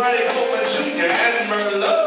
Riley Coleman Jr. and Merlot.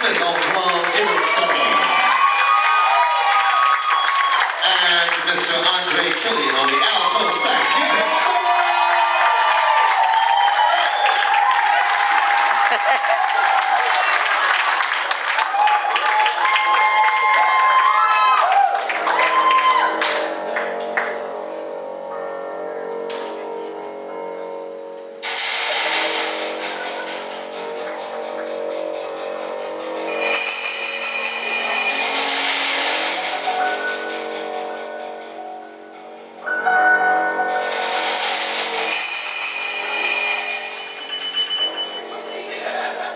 Smith on drums, Hidden Summer. And Mr. Andre Killian on the alto sax. Hidden Summer. Yeah.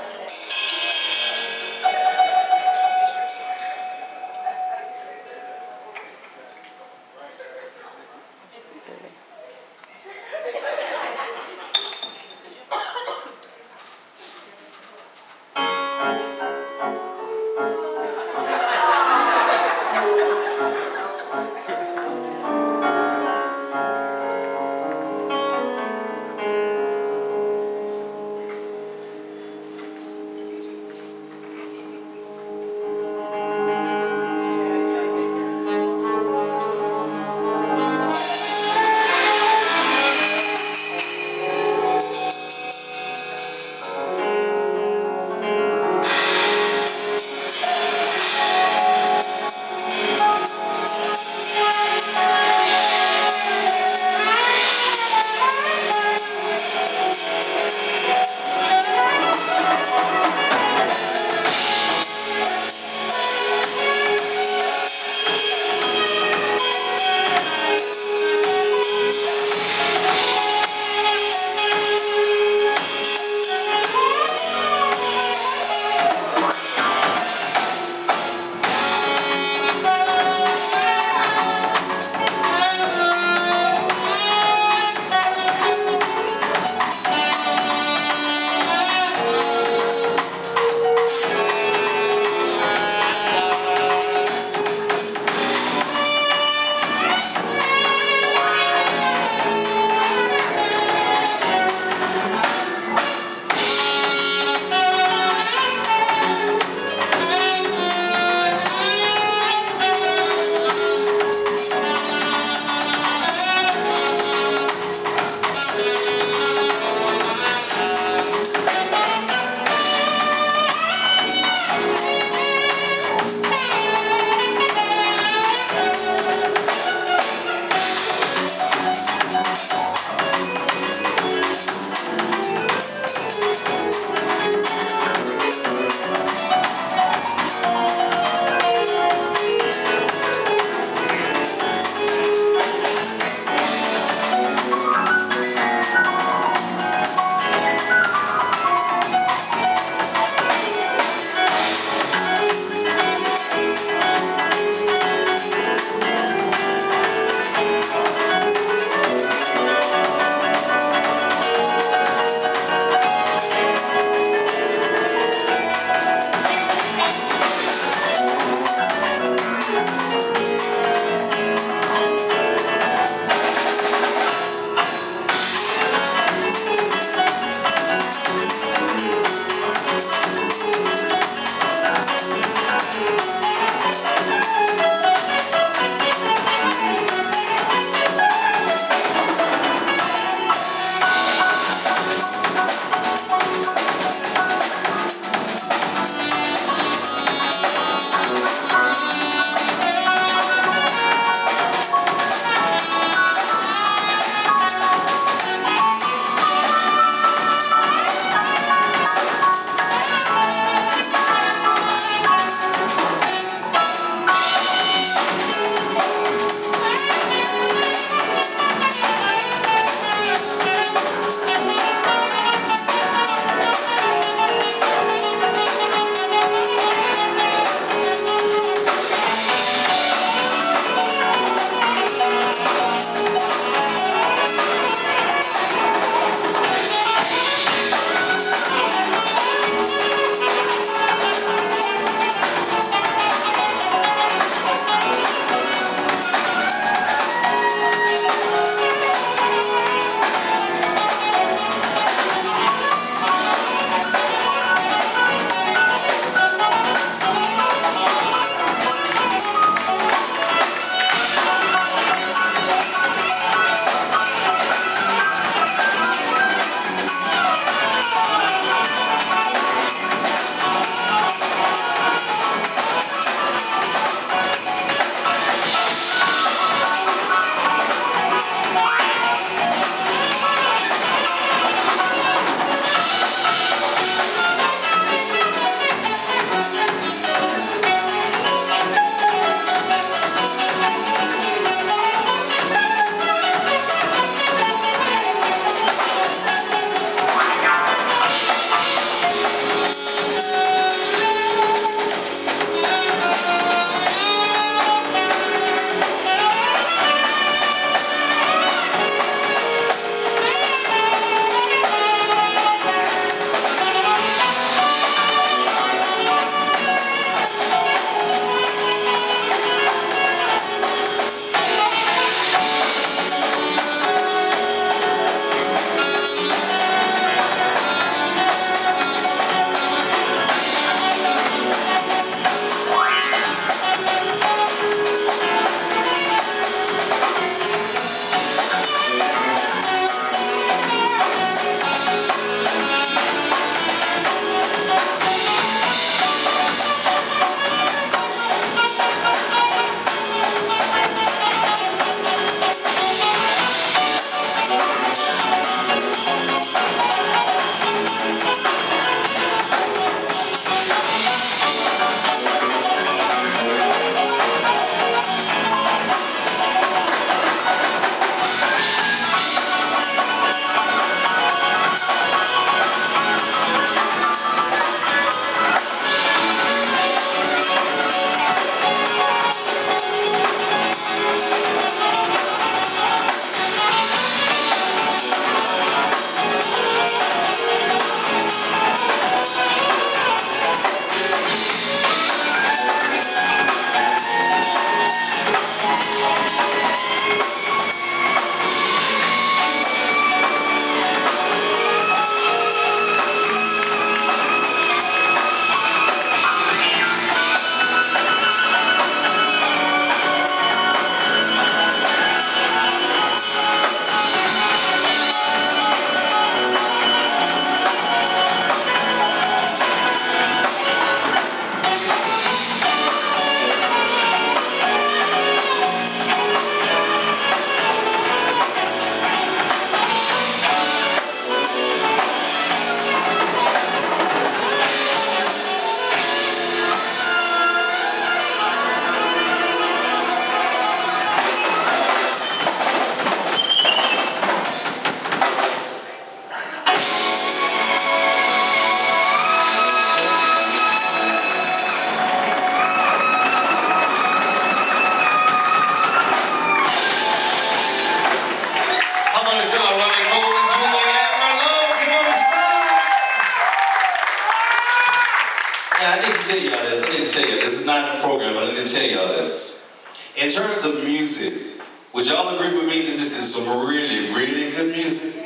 Yeah, I need to tell y'all this. This is not in the program, but I need to tell y'all this. In terms of music, would y'all agree with me that this is some really, really good music?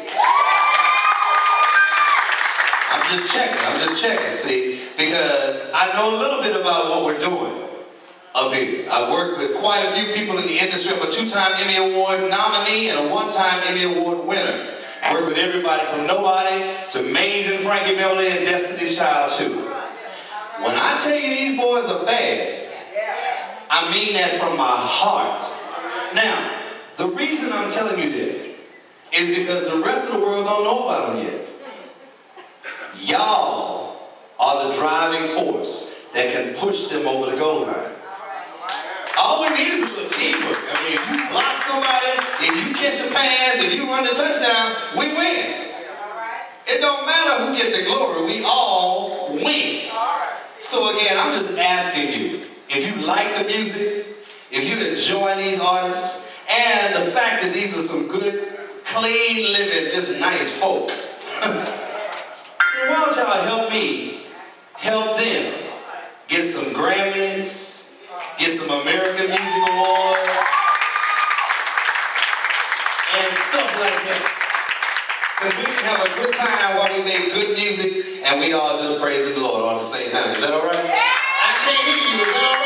I'm just checking, see? Because I know a little bit about what we're doing up here. I've worked with quite a few people in the industry. I'm a 2-time Emmy Award nominee and a 1-time Emmy Award winner. Worked with everybody from Nobody to Maze and Frankie Beverly and Destiny's Child too. When I tell you these boys are bad, I mean that from my heart. Now, the reason I'm telling you this is because the rest of the world don't know about them yet. Y'all are the driving force that can push them over the goal line. All we need is a little teamwork. I mean, if you block somebody, if you catch a pass, if you run the touchdown, we win. It don't matter who gets the glory, we all win. So again, I'm just asking you, if you like the music, if you enjoy these artists, and the fact that these are some good, clean living, just nice folk, why don't y'all help me help them get some Grammys, get some American Music Awards, and stuff like that. Because we can have a good time while we make good music and we all just praising the Lord all at the same time. Is that all right? I can't hear you. Is that all right?